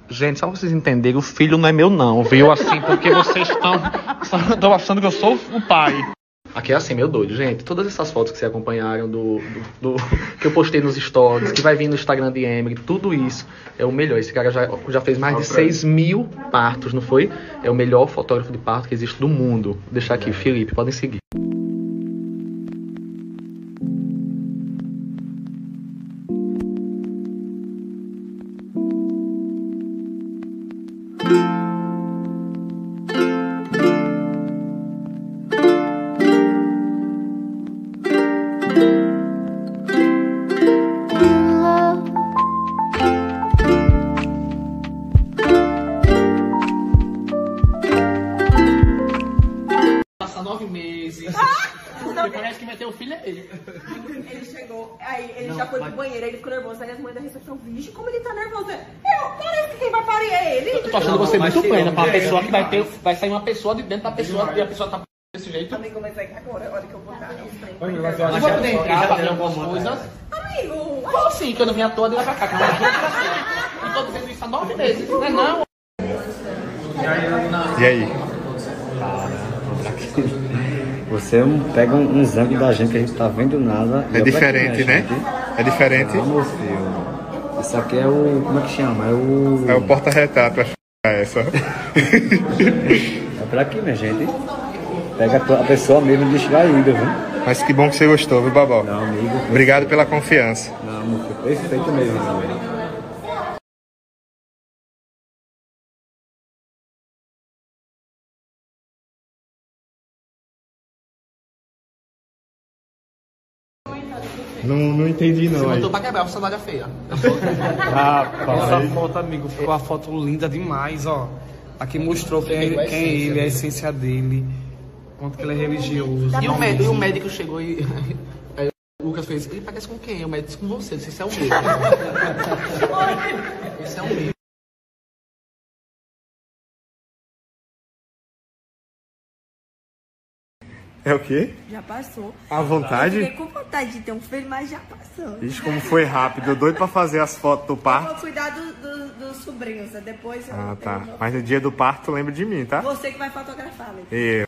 Gente, só pra vocês entenderem, o filho não é meu não, viu? Assim, porque vocês estão achando que eu sou o pai. Aqui é assim, meu doido, gente. Todas essas fotos que vocês acompanharam que eu postei nos stories, que vai vir no Instagram de Emery, tudo isso é o melhor. Esse cara já fez mais de 6.000 partos, não foi? É o melhor fotógrafo de parto que existe do mundo. Vou deixar aqui, Felipe, podem seguir. Passa 9 meses. Parece que vai ter o filho é ele. Ele chegou, aí ele já foi pro banheiro, ele ficou nervoso, aí as mães da recepção, vixe, como ele tá nervoso. Parece que quem vai parir é ele. Eu tô achando você muito plena pra uma pessoa que vai sair uma pessoa de dentro da pessoa e a pessoa tá desse jeito. Amigo, mas é que agora, olha que eu vou dar. Eu vou poder entrar pra fazer algumas coisas. Amigo! Como assim? Que eu não vim à toa de lá pra cá. Eu tô dizendo isso há 9 meses, não é não? E aí? Você pega uns ângulos da gente que a gente tá vendo nada. É diferente, né? É diferente. Ah, meu filho. Isso aqui é o... Como é que chama? É o porta-retrato, essa. É pra aqui, minha gente. Pega a pessoa mesmo distraída, viu? Mas que bom que você gostou, viu, Babó? Não, amigo. Obrigado pela confiança. Não, meu filho. Perfeito mesmo, amigo. Não entendi, não. Você Aí. botou pra quebrar, você olha feia. Essa foto, amigo, ficou uma foto linda demais, ó. Aqui mostrou quem é ele, a essência dele, quanto que ele é religioso. E o médico chegou e... Aí o Lucas fez, ele parece com quem? O médico disse com você, não sei se é o mesmo. Esse é o mesmo. É o quê? Já passou. À vontade? Eu fiquei com vontade de ter um filho, mas já passou. Ixi, como foi rápido. Eu doido pra fazer as fotos do Eu parto. vou cuidar dos sobrinhos, depois eu Ah, tenho tá. meu- Mas no dia do parto, lembra de mim, tá? Você que vai fotografar, Leite.